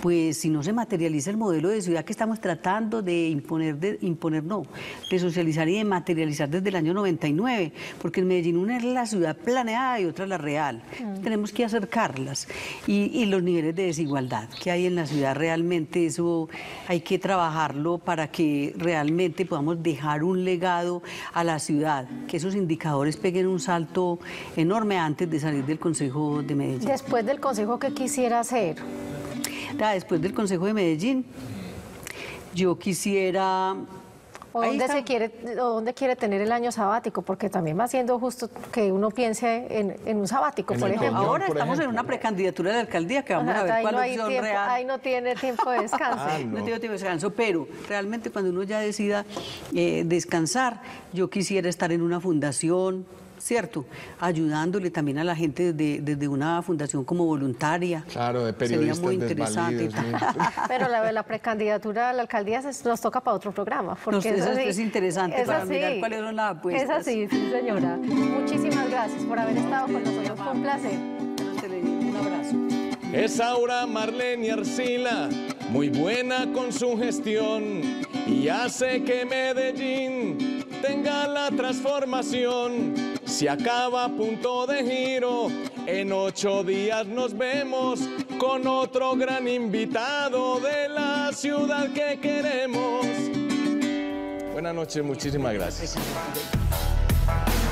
pues si no se materializa el modelo de ciudad que estamos tratando de imponer, de socializar y de materializar desde el año 99, porque en Medellín una es la ciudad planeada y otra la real. Tenemos que acercarlas y los niveles de desigualdad que hay en la ciudad, realmente eso hay que trabajarlo para que realmente podamos dejar un legado a la ciudad, que esos indicadores peguen un salto enorme antes de salir del Consejo de Medellín. Después del Consejo, ¿qué quisiera hacer? Después del Consejo de Medellín, yo quisiera... ¿O dónde quiere tener el año sabático? Porque también va siendo justo que uno piense en un sabático, por ejemplo. Ahora estamos en una precandidatura de la alcaldía que vamos a ver cuáles son reales. Ahí no tiene tiempo de descanso. No tiene tiempo de descanso, pero realmente cuando uno ya decida descansar, yo quisiera estar en una fundación, ¿cierto? Ayudándole también a la gente desde una fundación como voluntaria. Claro, de periodistas. Sería muy interesante. Pero la precandidatura a la alcaldía nos toca para otro programa. Porque es interesante para mirar cuáles son las apuestas. Es así, sí, señora. Muchísimas gracias por haber estado con nosotros. Fue un placer. Un abrazo. Es Aura Marlene Arcila, muy buena con su gestión y hace que Medellín tenga la transformación. Se acaba Punto de Giro, en 8 días nos vemos con otro gran invitado de la ciudad que queremos. Buenas noches, muchísimas gracias.